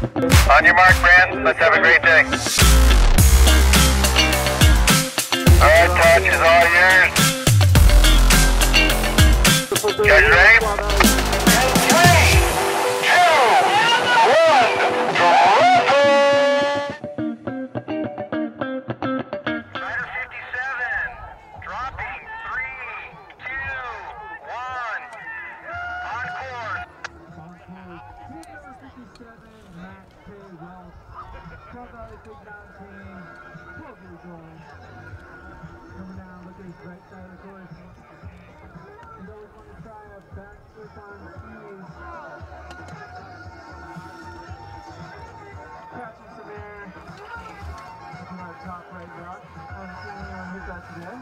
On your mark, Brant. Let's have a great day. All right, touch is all yours. Guys ready? 3, 2, 1, Rider 57, dropping 3, 2, 1, on course. Kay Welz, Tahoe Freeride Kirkwood Jr. Coming down, look at his right side of the course. He's always wanted to try a backflip on skis. Catching some air. Looking at top right rock. Haven't seen anyone hit that today.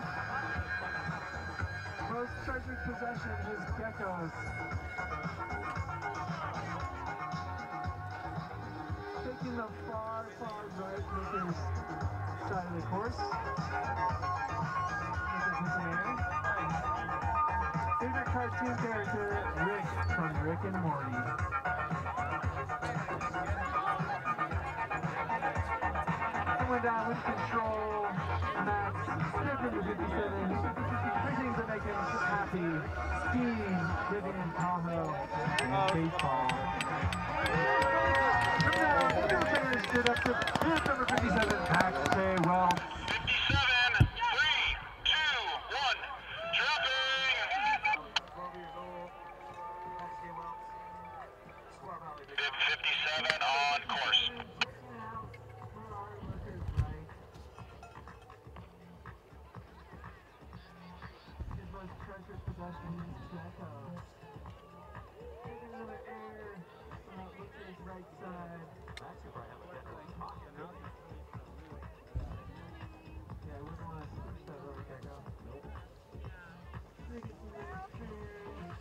Most treasured possession, his geckos. Taking the far, far right makers side of the course. Looking for some air. Favorite cartoon character, Rick from Rick and Morty. Coming down with control, Max, stepping to 57. Three things that make him happy: skiing, living in Tahoe, and baseball. Stood up to booth number 57, Max Kay Welz. 57, 3, 2, 1, dropping. 57 on course. His most treasured possession is geckos. Taking a little air, look to his right side. Yeah, I wouldn't want to switch that rubber gecko. Nope. Taking some nice turns.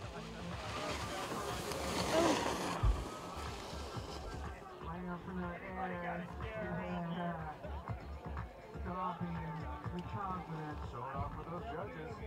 Lining up for that air. Yeah. Stopping with confidence. Showing off for those judges. A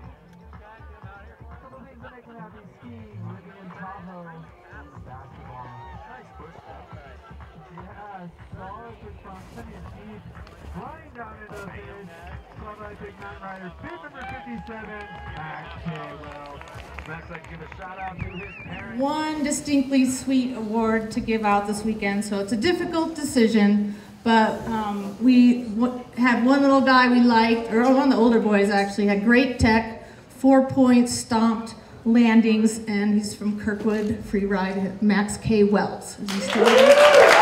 couple things that make him happy: skiing, living in Tahoe, and basketball. Nice push. Yeah, solid response, plenty of speed, flying down into the finish. 12 Big Mountain Rider, bid number 57, Max Kay Welz. Max, I'd give a shout out to his parents. One distinctly sweet award to give out this weekend, so it's a difficult decision, but we had one little guy we liked, or one of the older boys actually, had great tech, 4 points, stomped landings, and he's from Kirkwood Freeride, Max Kay Welz. Is he still there?